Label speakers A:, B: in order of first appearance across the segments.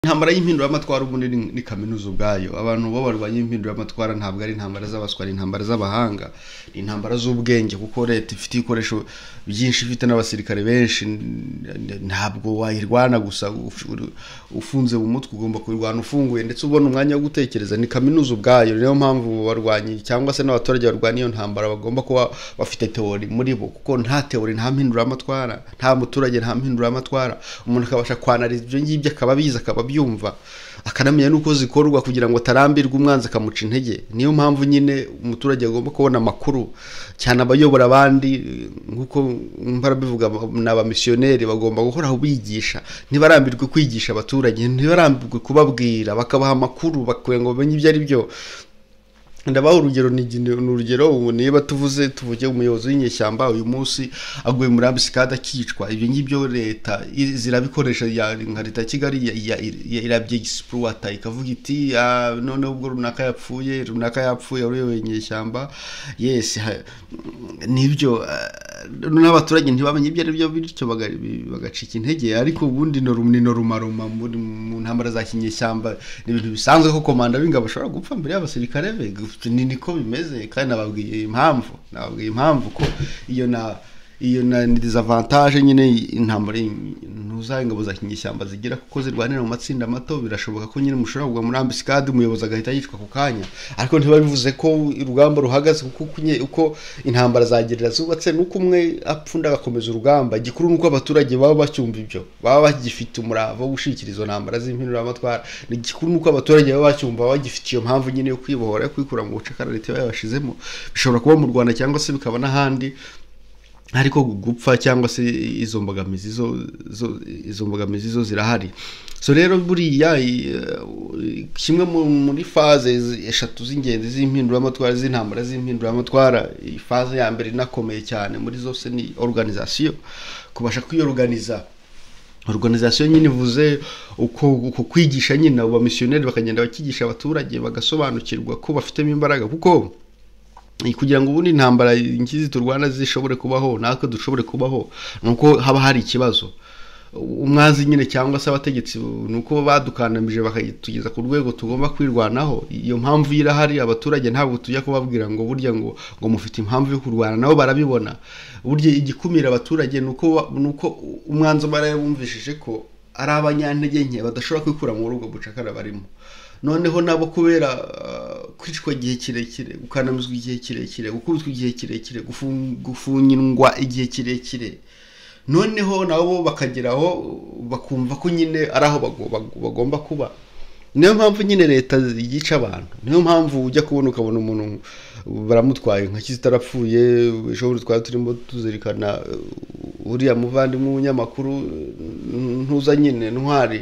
A: Intambara y'impinduramatwara ubundi ni kaminuza ubwayo. Abantu bo barwanya impinduramatwara ntabwo ari intambara z'abaswa, ari intambara z'abahanga, ni intambara z'ubwenge, kuko leta ifite ibikoresho byinshi, ifite n'abasirikare benshi. Ntabwo wayirwana gusa ufunze mu mutwe, ugomba kurwana ufunguye ndetse ubona umwanya wo gutekereza. Ni kaminuza ubwayo. Niyo mpamvu barwanyi cyangwa se n'abaturage barwanya iyo ntambara bagomba kuba bafite teori muri bo, kuko nta teori nta mpinduramatwara, nta muturage nta mpinduramatwara. Umuntu akabasha kwanariza ibyo ngibyo, akaba biza, akaba byumva, akanamenya nuko zikorwa kugira ngo atarambirwa umwanzi akamuca intege. Niyo mpamvu nyine umuturage agomba kubona amakuru, cyane abayobora abandi, nkuko mbarabivuga, n'abamisiyoneri bagomba guhoraho bigisha. Ntibarambirwe kwigisha abaturage, ntibarambirwe kubabwira, bakabaha amakuru bakwiye ngo bamenye ibyo ari byo. Ndabaho urugero, ni urugero niba tuvuge umuyobozi w'inyeshyamba uyu munsi aguye muri ambisikada akicwa. Ibyo ngibyo leta zirabikoresha, nka leta ya Kigali irabyegisipurwata ikavuga iti none ubwo runaka yapfuye uriyo inyeshyamba. Yes, nibyo n'abaturage ntibamenye ibyo ari byo, bityo bagacika intege. Ariko ubundi no rumaruma mu ntambara za kinyeshyamba ni ibintu bisanzwe ko komanda b'ingabo ashobora gupfa mbere y'abasirikare be. Niko bimeze, kandi nababwiye impamvu ko iyo na disavantage nyine intambara ntuzangabo za kinyeshyamba zigira, kuko zirwanira mu matsinda mato. Birashoboka ko nyine mushobora kugwa muri ambisikade umuyobozi agahita yicwa ku kanya, ariko ntibabivuze ko urugamba ruhagaze, uko intambara zagerera zubatse nuko umwe apfunda agakomeza urugamba. Igikuru nuko abaturage baba bacyumva ibyo, baba bagifite umurava wo gushikira izo ntambara z'impinduramatwara. Igikuru nuko abaturage baba bacyumva, bagifite iyo mpamvu nyine yo kwibohora, yo kwikura mu bucakara leta yabashizemo. Bishobora kuba mu Rwanda cyangwa se bikaba n'ahandi, ariko gupfa cyangwa se izo mbogamizi zo zirahari. So rero buriya kimwe muri faze eshatu z'ingenzi z'impinduramatwara, z'intambara z'impinduramatwara, faze ya mbere inakomeye cyane muri zose ni organisation. Kubasha kwiyorganiza. Organisation nyine ivuze uko kwigisha nyine abo missionnaire bakagenda bakigisha abaturage, bagasobanukirwa ko bafitemo imbaraga, kuko kugira ngo ubundi intambara inkizi turwana zishobore kubaho, natwe dushobore kubaho, nuko haba hari ikibazo. Umwanzi nyine cyangwa se abategetsi nuko badukandamije bakayitugeza ku rwego tugomba kwirwanaho. Iyo mpamvu irahari. Abaturage ntabwo tujya kubabwira ngo burya ngo mufite impamvu yo kurwana, nabo barabibona. Burya igikumira abaturage nuko umwanzi barayumvishije ko ari abanyantege nke badashobora kwikura mu rugo bucakara barimo. Noneho nabo kubera kwicwa igihe kirekire, gukanamizwa igihe kirekire, gukubitwa igihe kirekire, gufungwa igihe kirekire, noneho nabo bakageraho bakumva ko nyine ari aho bagomba kuba. Niyo mpamvu nyine leta yica abantu. Niyo mpamvu ujya kubona ukabona umuntu baramutwaye nka kizitarapfuye. Ejo twari turimo tuzirikana uriya muvandimwe w'umunyamakuru ntuza nyine ntwari.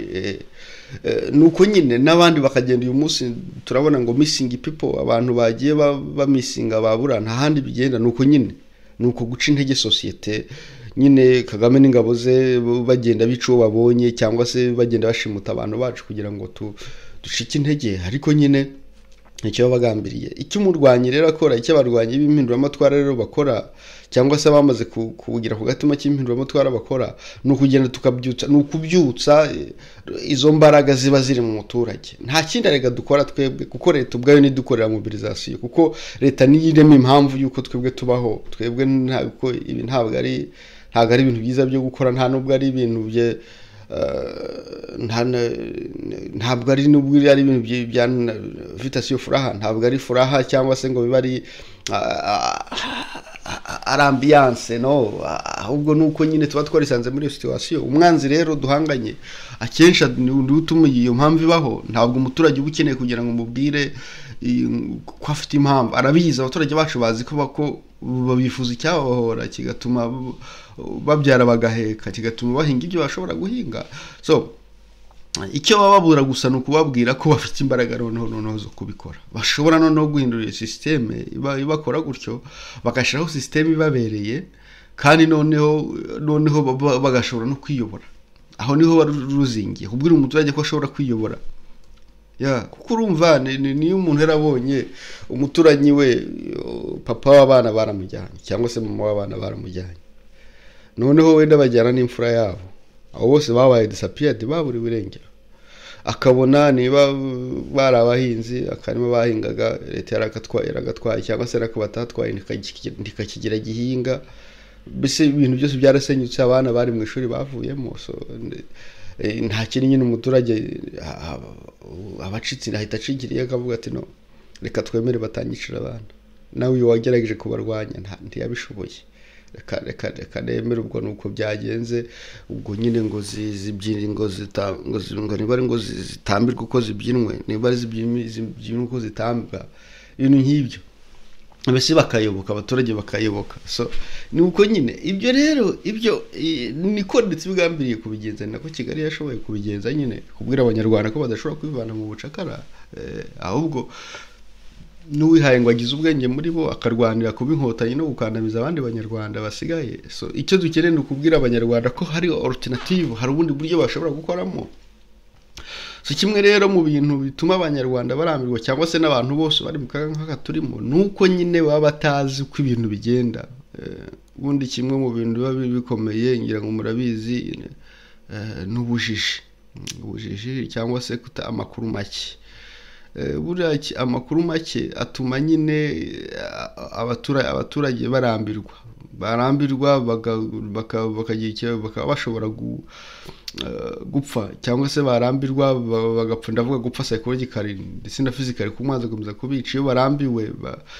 A: Nuko nyine n'abandi bakagenda. Uyu munsi turabona ngo missing people, abantu bagiye bamisinga babura, nta handi bigenda. Nuko nyine nuko guca intege societe nyine. Kagame n'ingabo ze bagenda bica uwo babonye, cyangwa se bagenda bashimuta abantu bacu kugira ngo dushike intege. Ariko nyine icyo bagambiriye, icyo umurwanyi rero akora, icyo abarwanyi b'impinduramatwara rero bakora, cyangwa se bamaze kugira ku gatima cy'impinduramatwara bakora, ni ukugenda tukabyutsa, ni ukubyutsa izo mbaraga ziba ziri mu muturage. Nta kindi rega dukora twebwe, kuko leta ubwayo nidukorera mobilisation, kuko leta niyirema impamvu yuko twebwe tubaho. Twebwe ntabwo ari ibintu byiza byo gukora, nta nubwo ari ibintu ntabwo ari nubwo ari ibintu bya vitation furaha, ntabwo ari furaha cyangwa se ngo biba ari ambiance, no. Ahubwo nuko nyine tuba twarisanze muri iyo situation. Umwanzi rero duhanganye akenshi utuma iyo mpamvu ibaho. Ntabwo umuturage uba ukeneye kugira ngo mubwire ko afite impamvu. Arabizi, abaturage bacu bazi ko babifuza icyabahora, kigatuma babyara bagaheka, kigatuma bahinga ibyo bashobora guhinga. So icyo bababura gusa nukubabwira ko bafite imbaraga noneho zo kubikora. Bashobora noneho guhindura iyo systeme ibakora gutyo, bagashiraho systeme ibabereye, kandi noneho bagashobora no kwiyobora. Aho niho baruzingiye, kubwira umuturage ko ashobora kwiyobora. Kuko urumva niyo umuntu yarabonye umuturanyi we, papa w'abana baramujyanye cyangwa se mama w'abana baramujyanye, noneho wenda bajyana n'imfura yabo, abo bose babaye disappeared, baburiwe irengero. akabona niba bari abahinzi akarima bahingaga leta yaragatwaye cyangwa se nako batatwaye ndikakigira gihinga, bise ibintu byose byarasenyutse, abana bari mu ishuri bavuyemo. So nta kintu nyine umuturage abacitse ahita acigiriye akavuga ati no reka twemere batangicira abana, nawe uyu wagerageje kubarwanya ntiyabishoboye, reka nemere. Ubwo nuko byagenze, ubwo nyine ngo zibyinire ngo niba ari ngo zitambirwe uko zibyinwe, niba ari zibyinwe uko zitambwa, ibintu nk'ibyo mbese bakayoboka, abaturage bakayoboka. So ni uko nyine ibyo rero ibyo niko ndetse bigambiriye kubigenza, nako Kigali yashoboye kubigenza nyine, kubwira abanyarwanda ko badashobora kwivana mu bucakara, ahubwo n'uwihaye ngo agize ubwenge muri bo akarwanira kuba inkotanyi no gukandamiza abandi banyarwanda basigaye. So icyo dukeneye ni ukubwira abanyarwanda ko hari alternative, hari ubundi buryo bashobora gukoramo. So kimwe rero mu bintu bituma abanyarwanda barambirwa cyangwa se n'abantu bose bari mu kaga nk'aka turimo, nuko nyine baba batazi uko ibintu bigenda. Ubundi kimwe mu bintu biba bikomeye ngira ngo murabizi n'ubujiji cyangwa se kuta amakuru make. Buriya amakuru make atuma nyine abaturage barambirwa bakagira bakaba bashobora gupfa, cyangwa se barambirwa bagapfa. Ndavuga gupfa psychologically ndetse na physically, kumaze gukomeza kubica. Iyo barambiwe,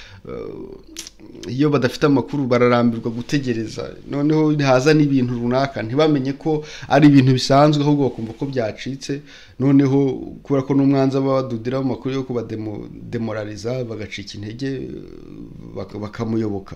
A: iyo badafite amakuru bararambirwa gutegereza, noneho haza n'ibintu runaka ntibamenye ko ari ibintu bisanzwe, ahubwo bakumva ko byacitse. Noneho kubera ko n'umwanzi aba badudira mu makuru yo kubademoraliza, bagacika intege, bakamuyoboka.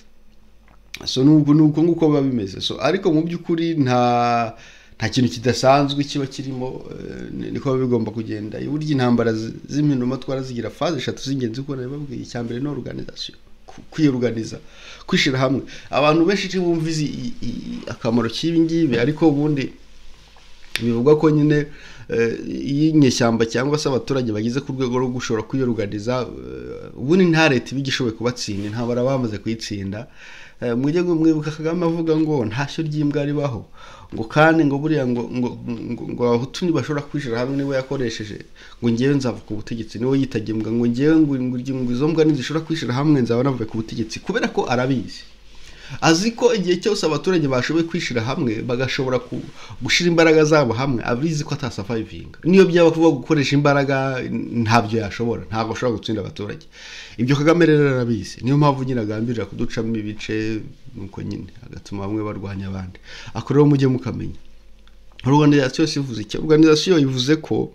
A: So nuko nguko biba bimeze. So ariko mu by'ukuri nta kintu kidasanzwe kiba kirimo, niko bigomba kugenda. Burya intambara z'impinduramatwara zigira phase 3 z'ingenzi, uko nabibabwiye. Icya mbere no organisation, kwiyorganiza, kwishira hamwe. Abantu benshi bumva akamaro cy'ibi ngibi, ariko ubundi bivugwa ko nyine y'inyeshyamba cyangwa se abaturage bagize ku rwego rwo gushobora kwiyorganiza, ubundi nta leta ibigishoboye kubatsinda, nta barabamaze kuyitsinda. Mujye mwibuka Kagame avuga ngo ntashyo ry'imbwa ribaho, ngo kandi ngo buriya ngo abahutu ntibashobora kwishira hamwe, niwe yakoresheje ngo ngewe nzava ku butegetsi, niwe yitagimbwa ngo ngewe ngo izo mbwa ntizishobora kwishira hamwe nzaba navuye ku butegetsi, kubera ko arabizi, azi ko igihe cyose abaturage bashoboye kwishira hamwe bagashobora gushira imbaraga zabo hamwe, abizi ko atasurviving. Niyo byaba kuvuga gukoresha imbaraga ntabyo yashobora, ntabwo ashobora gutsinda abaturage. Ibyo Kagame rero arabizi, niyo mpamvu nyine agambirira kuducamo ibice, nuko nyine agatuma bamwe barwanya abandi. Ako rero mujye mukamenya. Organisation ivuze iki? Organisation ivuze ko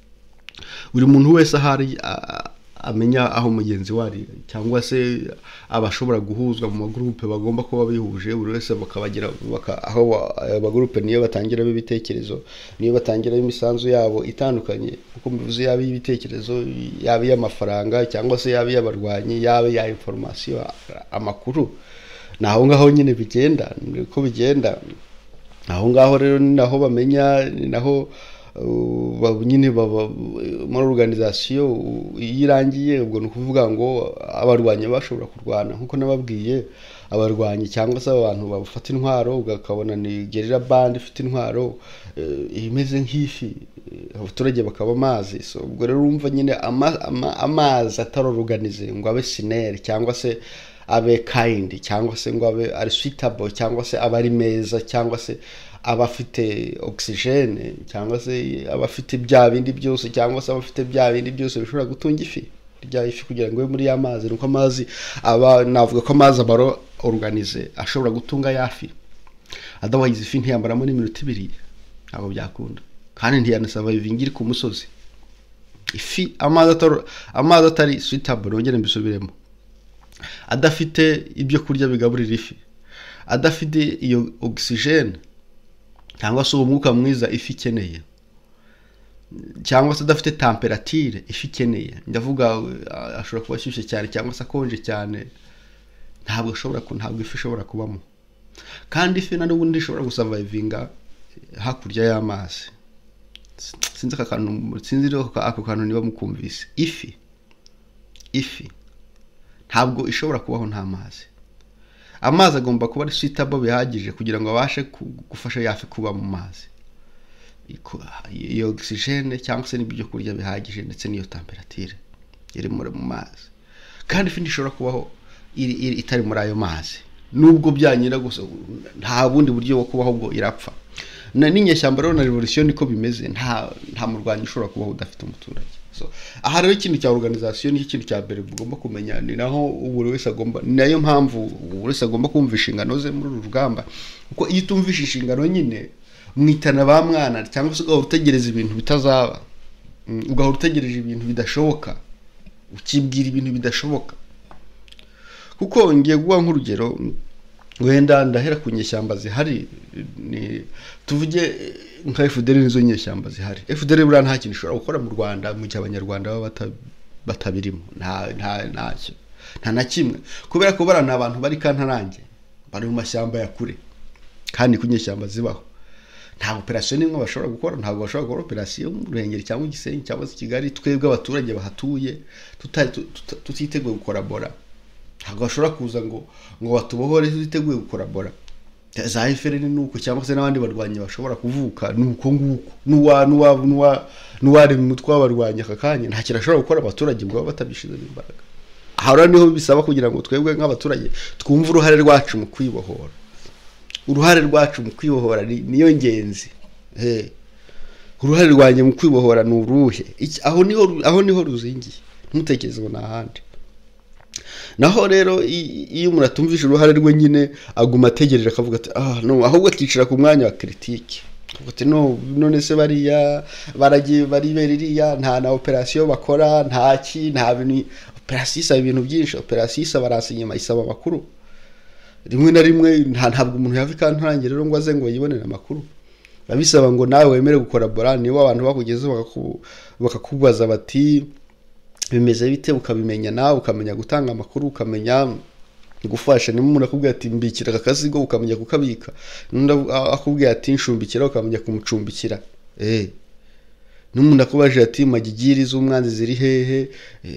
A: buri muntu wese ahari amenya aho mugenzi wari, cyangwa se abashobora guhuzwa mu magroupe bagomba kuba bihuje, buri wese bakabagira aho abagroupe niyo batangira ibitekerezo, niyo batangira imisanzu yabo itandukanye, kuko mbivuze yaba ibitekerezo, yaba y'amafaranga, cyangwa se yaba y'abarwanyi, yaba ya information, amakuru. Naho ngaho nyine bigenda, niko bigenda. Naho ngaho rero naho bamenya, naho nyine muri organisation yirangiye. Ubwo no kuvuga ngo abarwanyi bashobora kurwana, nkuko nababwiye, abarwanyi cyangwa se abantu bafata intwaro, ugakabona ni gerira band ifite intwaro imeze nk'ifi, abaturage bakaba amazi. So ubwo rero urumva nyine amazi atarorganize ngo abe sinere, cyangwa se abe kind, cyangwa se ngo abe ari suitable, cyangwa se abe ari meza, cyangwa se abafite oxygene, cyangwa se abafite bya bindi byose, cyangwa se abafite bya bindi byose bishobora gutunga ifi, rya ifi kugira ngo muri y'amazi. Nuko amazi navuga ko amazi abaro organize ashobora gutunga yafi, otherwise ifi ntiyambaramo n'iminota 2 ntabwo byakunda, kandi ntiyanasurviving iri ku musozi. Ifi amazi atari suitable, nongere mbisubiremo, adafite ibyo kurya bigaburira ifi, adafite iyo oxygene cyangwa se umwuka mwiza ifi ikeneye, cyangwa se adafite temperature ifi ikeneye, ndavuga ashobora kuba ashyushye cyane cyangwa se akonje cyane, ntabwo ifi ishobora kubamo. Kandi ifi na n'ubundi ishobora gusurvivinga hakurya y'amazi. Sinzi ako kantu niba mukumvise. Ifi ntabwo ishobora kubaho nta mazi. Amazi agomba kuba ari suitable bihagije kugira ngo abashe gufasha yafi kuba mu mazi. iyo oxygene cyangwa se n'ibyo kurya bihagije ndetse n'iyo temperature iri mu mazi. Kandi ifi ishobora kubaho itari muri ayo mazi, nubwo byanyira gusa nta bundi buryo bwo kubaho bwo irapfa. N'inyeshyamba rero na revolution niko bimeze, nta murwanyi ushobora kubaho udafite umuturage. So aha rero ikintu cya organisation ni ikintu cya mbere ugomba kumenya, ni naho buri wese agomba, nayo mpamvu buri wese agomba kumva inshingano ze muri uru rugamba, kuko iyo utumvisha inshingano nyine mwitana ba mwana, cyangwa se ugahora utegereza ibintu bitazaba, ugahora utegereje ibintu bidashoboka, ukibwira ibintu bidashoboka. Kuko ngiye guha nk'urugero, wenda ndahera ku nyeshyamba zihari, tuvuge nka FDL nizo nyeshyamba zihari. FDL bura nta kintu ishobora gukora mu Rwanda mu gihe abanyarwanda baba batabirimo, nta na kimwe, kubera ko barana abantu bari kantarange, bari mu mashyamba ya kure, kandi kunyeshyamba zibaho. Nta operation nimwe bashobora gukora, ntabwo bashobora gukora operation mu Ruhengeri cyangwa Gisenyi cyangwa se Kigali, twebwe abaturage bahatuye tutiteguye gukorabora. Ntabwo bashobora kuza ngo batubohore tutiteguye gukorabora. Za FRN nuko cyangwa se n'abandi barwanya bashobora kuvuka nuko nguko, nuwari mu mutwe w'abarwanya akakanya nta kirashobora gukora abaturage ngo batabishize imbaraga. Aha niho bisaba kugira ngo twebwe nk'abaturage twumve uruhare rwacu mu kwibohora. Uruhare rwacu mu kwibohora niyo ngenzi. Uruhare rwanye mu kwibohora ni uruhe? Aho niho ruzingiye, ntutekereze ngo n'ahandi. Naho rero iyo umuntu atumvisha uruhare rwe nyine aguma ategereje akavuga ati no, ahubwo akicira ku mwanya wa critique, akavuga ati no, none se bariya bari beririya nta na operation bakora, nta bintu. Operation isaba ibintu byinshi, operation isaba barasa inyuma, isaba amakuru. Rimwe na rimwe ntabwo umuntu yava ikantarange rero ngo aze ngo yibonere amakuru. Babisaba ngo nawe wemere gukorabora, niba abantu bakugezeho bakakubaza bati bimeze bite, ukabimenya nawe, ukamenya gutanga amakuru, ukamenya gufasha. Niba umuntu akubwira ati mbikira akakazigo, ukamenya kukabika. N'undi akubwira ati nshumbikira, ukamenya kumucumbikira. N'umuntu akubaje ati magigiri z'umwanzi ziri hehe,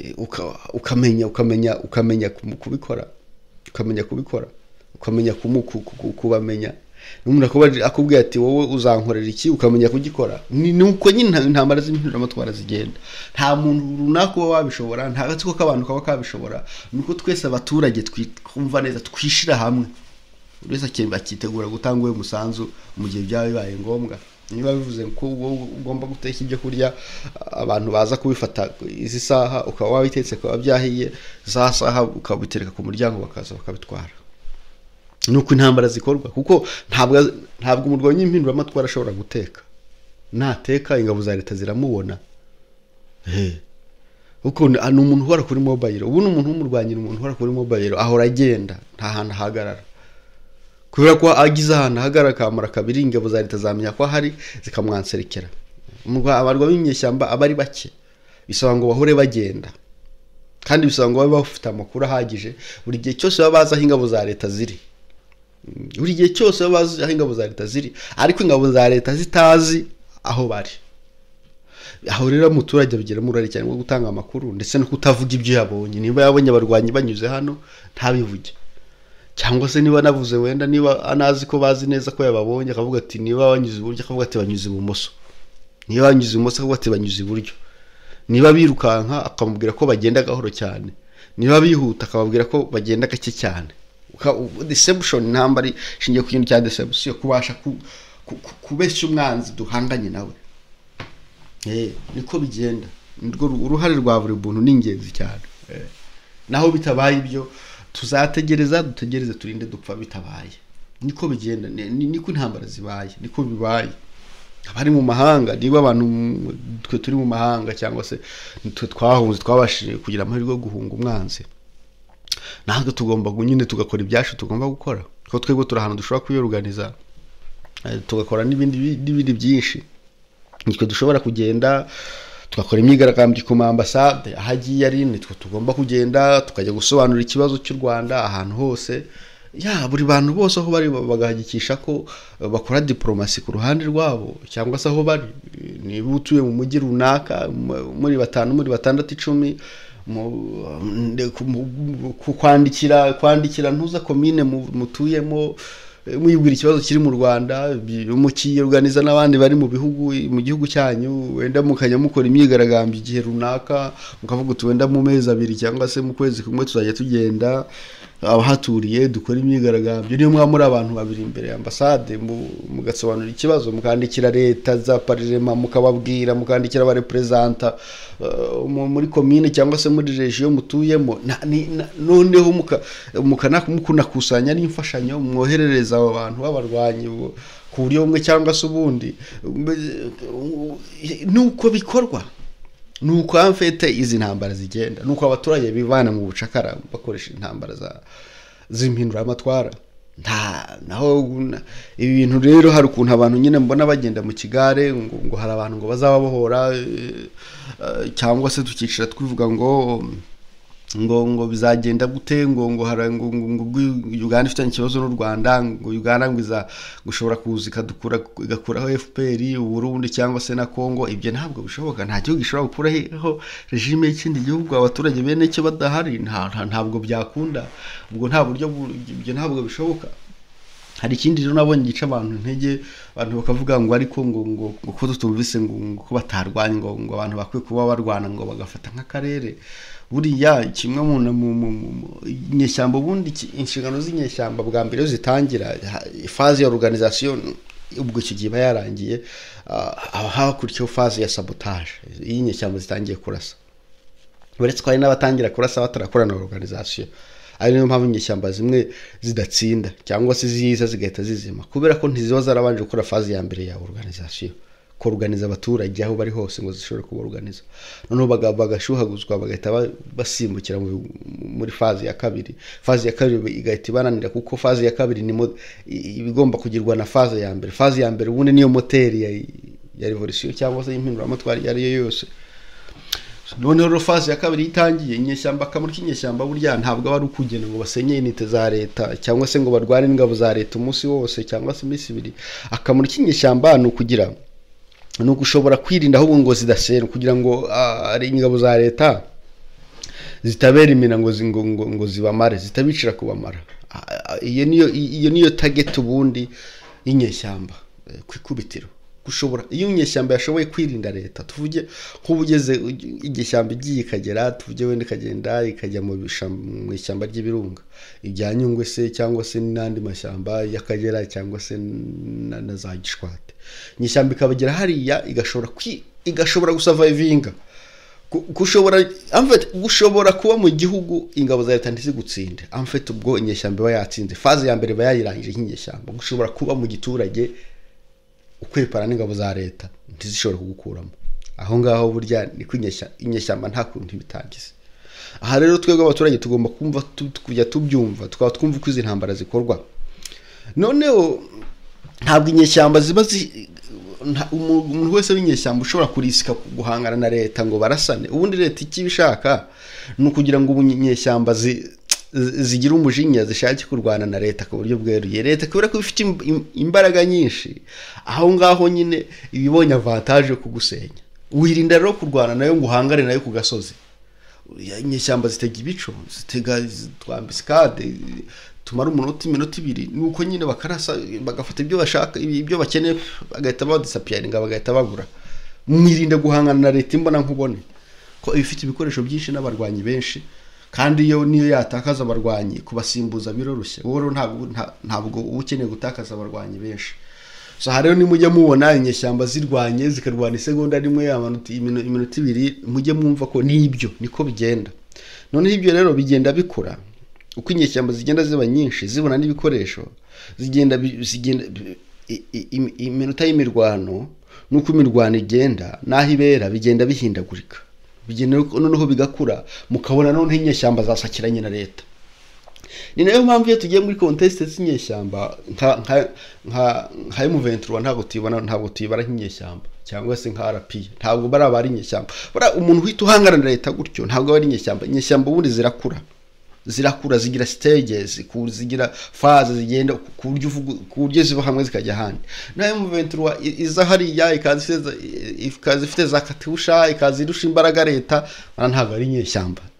A: ukamenya kubikora, ukamenya kubamenya. N'umuntu akubwira ati wowe uzankorera iki, ukamenya kugikora. Ni uko nyine intambara z'impinduramatwara zigenda. Nta muntu runaka uba wabishobora, nta gatsiko k'abantu kaba kabishobora. Nuko twese abaturage twumva neza, twishira hamwe, buri wese akitegura gutanga uwe musanzu mu gihe byaba bibaye ngombwa. Niba bivuze ko ugomba guteka ibyo kurya, abantu baza kubifata izi saha, ukaba wabitetse ukaba byahiye, za saha ukabitereka ku muryango bakaza bakabitwara. Nuko intambara zikorwa, kuko ntabwo umurwanyi w'impinduramatwara ashobora guteka. Nateka ingabo za leta ziramubona. Kuko ni umuntu uhora kuri mobile. Ubu n'umuntu w'umurwanyi, umuntu uhora kuri mobile, ahora agenda, nta hantu hagarara. Kubera ko agize ahantu hagarara kamara kabiri, ingabo za leta zamenya ko hari zikamwanserekera. Abarwa b'inyeshyamba abari bake, bisaba ngo bahore bagenda, kandi bisaba ngo babe bafite amakuru ahagije buri gihe cyose babaza aho ingabo za leta ziri. Buri gihe cyose babaza aho ingabo za leta ziri, ariko ingabo za leta zitazi aho bari. Aho rero umuturage abigira murari cyane ngo gutanga amakuru ndetse no kutavuga ibyo yabonye. Niba yabonye abarwanyi banyuze hano ntabivuge, cyangwa se niba navuze wenda niba anazi ko bazi neza ko yababonye akavuga ati niba banyuze iburyo akavuga ati banyuze ibumoso, niba banyuze ibumoso akavuga ati banyuze iburyo. Niba birukanka akamubwira ko bagenda gahoro cyane, niba bihuta akababwira ko bagenda gake cyane. Deception ntambari shingiye ku kintu cya deception, kubasha kubeshya umwanzi duhanganye nawe. Niko bigenda. Uruhare rwa buri muntu ni ingenzi cyane. Naho bitabaye ibyo dutegereze turinde dupfa bitabaye. Niko bigenda, niko intambara zibaye, niko bibaye. Abari mu mahanga, niba abantu twe turi mu mahanga cyangwa se twahunze twabashije kugira amahirwe yo guhunga umwanzi, ntabwo tugomba nyine tugakora ibyacu tugomba gukora. Kuko twebwe turi ahantu dushobora kwiyoruganiza, tugakora n'ibindi byinshi. Nitwe dushobora kugenda tugakora imyigaragambyo ku ambasade ahagiye ari, nitwe tugomba kugenda tukajya gusobanura ikibazo cy'u Rwanda ahantu hose. Buri bantu bose aho bari bagahagikisha ko bakora diplomasi ku ruhande rwabo, cyangwa se aho bari. Niba utuye mu mujyi runaka, muri 5 muri 6 10 kwandikira ntuza komine mutuyemo, mwibwira ikibazo kiri mu Rwanda mukiyorganiza n'abandi bari mu gihugu cyanyu, wenda mukajya mukora imyigaragambyo igihe runaka, mukavuga uti wenda mu mezi 2 cyangwa se mu kwezi kumwe tuzajya tugenda abahaturiye dukora imyigaragambyo, niyo muri abantu babiri imbere ya ambasade mugasobanura ikibazo, mukandikira leta za parlement, mukababwira, mukandikira aba representa muri commune cyangwa se muri region mutuyemo, noneho mukunakusanya n'imfashanyo mwoherereza abo bantu b'abarwanyi ku buryo bumwe cyangwa se ubundi. Nuko bikorwa, nuko afite izi ntambara zigenda, nuko abaturage bivana mu bucakara bakoresha intambara z'impinduramatwara. Naho ibi bintu rero hari ukuntu abantu nyine mbona bagenda mu kigare ngo hari abantu ngo bazababohora, cyangwa se tukicira twivuga ngo bizagenda gute, ngo Uganda ifite ikibazo n'u Rwanda, ngo Uganda gushobora kuza igakuraho FPR, Burundi cyangwa se na Congo. Ibyo ntabwo bishoboka, nta gihugu gishobora gukuraho regime y'ikindi gihugu abaturage bene cyo badahari, ntabwo byakunda, ubwo nta buryo, ibyo ntabwo bishoboka. Hari ikindi rero nabonye gica abantu intege, abantu bakavuga ngo ariko ngo ko tutumvise ngo ko batarwanye, ngo abantu bakwiye kuba barwana ngo bagafata nk'akarere. Buriya kimwe mu inyeshyamba, ubundi inshingano z'inyeshyamba bwa mbere zitangira phase ya organisation, ubwo icyo gihe yarangiye, hakurikiyeho phase ya sabotage, inyeshyamba zitangiye kurasa. Uretse ko hari n'abatangira kurasa batarakorana na organisation, ari niyo mpamvu inyeshyamba zimwe zidatsinda cyangwa se ziza zigahita zizima, kubera ko ntiziba zarabanje gukora phase ya mbere ya organisation, kuorganiza abaturage aho bari hose ngo zishobore kuborganiza. Noneho bagashuhaguzwa bagahita basimbukira muri phase ya kabiri. Phase ya kabiri igahita ibananira, kuko phase ya kabiri ni ibigomba kugirwa na phase ya mbere. Phase ya mbere ubundi niyo moteri ya revolution cyangwa se impinduramatwara yari yo yose. Noneho phase ya kabiri itangiye, inyeshyamba akamaro k'inyeshyamba burya ntabwo ari ukugena ngo basenye inite za leta cyangwa se ngo barwane n'ingabo za leta umunsi wose cyangwa se iminsi 2. Akamaro k'inyeshyamba ni ukugira ushobora kwirinda ahubwo ngo zidasera, kugira ngo ari ingabo za leta zitabera imina ngo zibamare, zitabicira kubamara. Iyo niyo target ubundi inyeshyamba kwikubitiro. Gushobora iyo inyeshyamba yashoboye kwirinda leta, tuvuge nk'ubugeze igishyamba igiye ikagera, tuvuge wenda ikagenda ikajya mu ishyamba ry'ibirunga ibya Nyungwe se cyangwa se n'andi mashyamba y'Akagera cyangwa se na za Gishwate, inyeshyamba ikabagera hariya igashobora gusurvivinga, gushobora kuba mu gihugu ingabo za leta ntizigutsinde. Ubwo inyeshyamba iba yatsinze, phase ya mbere bayirangije nk'inyeshyamba. Gushobora kuba mu giturage ukwepara n'ingabo za leta ntizishobora kugukuramo, aho ngaho burya ni inyeshyamba nta kuntu bitangize. Aha rero twebwe abaturage tugomba kumva, kujya tubyumva, tukaba twumva uko izi ntambara zikorwa. Noneho ntabwo inyeshyamba ziba umuntu wese w'inyeshyamba ushobora kurisika guhangana na leta ngo barasane. Ubundi leta ikibishaka ni ukugira ngo inyeshyamba zigira umujinya, zishake kurwana na leta ku buryo bweruye. Leta kubera ko ifite imbaraga nyinshi, aho ngaho nyine ibibonye avantage yo kugusenya. Wirinda rero kurwana nayo ngo uhangane nayo ku gasozi. Inyeshyamba zitega ibico, zitega twambiskade, tumara iminota 2, nuko nyine bakarasa bagafata ibyo bashaka, ibyo bakeneye, bagahita badisappearinga, bagahita babura. Mwirinda guhangana na leta imbona nkubone ko ifite ibikoresho byinshi n'abarwanyi benshi, kandi niyo yatakaza abarwanyi kubasimbuza biroroshye. Wowe ntabwo ukeneye gutakaza abarwanyi benshi. So hariyo nimujye mubona inyeshyamba zirwanye zikarwana isegonda rimwe iminota 2, mujye mwumva ko nibyo niko bigenda. None ibyo rero bigenda bikura uko inyeshyamba zigenda ziba nyinshi, zibona n'ibikoresho, zigenda iminota y'imirwano nuko imirwano igenda naho ibera bigenda bihindagurika, bigenda noneho bigakura, mukabona none inyeshyamba zasakiranye na leta. Ni nayo mpamvu iyo tugiye muri contest z'inyeshyamba nka M23 ntabwo tuyibara nk'inyeshyamba, cyangwa se nka RP ntabwo barabara inyeshyamba. Umuntu uhita uhangana na leta gutyo ntabwo bari inyeshyamba. Inyeshyamba ubundi zirakura zigira stages, zigira phase zigenda ku buryo ziva hamwe zikajya handi. Nayo M23 iza hariya ikazi ifite za katusha, ikazi irusha imbaraga leta, ntabwo ari inyeshyamba.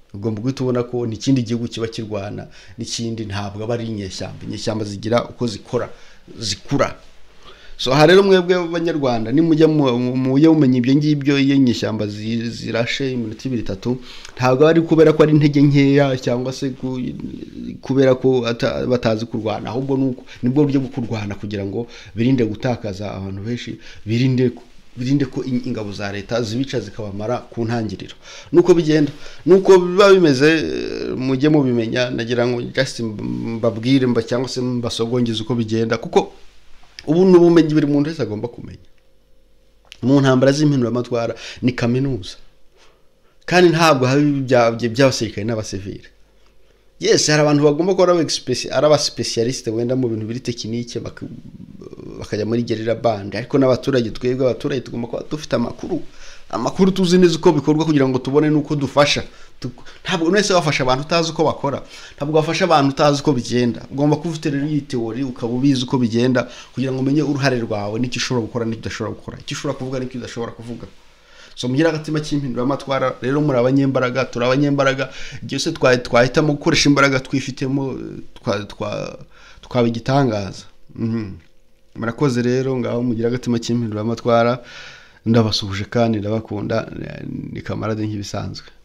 A: ugomba guhita ubona ko n'ikindi gihugu kiba kirwana n'ikindi ntabwo aba ari inyeshyamba zigira uko zikura. So aha rero mwebwe abanyarwanda nimujya mumenya ibyo ngibyo iyo inyeshyamba zirashe iminota 2-3 ntabwo ari kubera ko ari intege nkeya cyangwa se kubera ko batazi kurwana, ahubwo nibwo buryo bwo kurwana kugira ngo birinde gutakaza abantu benshi, birinde ko ingabo za leta zibica zikabamara ku ntangiriro. Nuko bigenda, nuko biba bimeze, mujye mubimenya. Nagira ngo just mbabwire cyangwa se mbasogongeze uko bigenda, kuko ubu n'ubumenyi buri muntu wese agomba kumenya. Mu ntambara z'impinduramatwara ni kaminuza, kandi ntabwo hari by'abasirikare n'abasivile. Yes, hari abantu bagomba ko ari abasipecialiste wenda mu bintu biri tekinike bakajya muri gerira band, ariko n'abaturage, twebwe abaturage tugomba kuba dufite amakuru tuzi neza uko bikorwa kugira ngo tubone nuko dufasha. Ntabwo nese wafasha abantu utazi uko bakora, ntabwo wafasha abantu utazi uko bigenda. Ugomba kuba ufite rero iyi theory ukaba ubizi uko bigenda kugira ngo umenye uruhare rwawe n'icyo ushobora gukora n'icyo udashobora gukora, icyo ushobora kuvuga n'icyo udashobora kuvuga. So mugira agatima cy'impinduramatwara rero, muri abanyembaraga, turi abanyembaraga, byose twahitamo gukoresha imbaraga twifitemo twabigitangaza. Murakoze rero, ngaho mugira agatima cy'impinduramatwara, ndabasuhuje kandi ndabakunda, ni kamarade nk'ibisanzwe.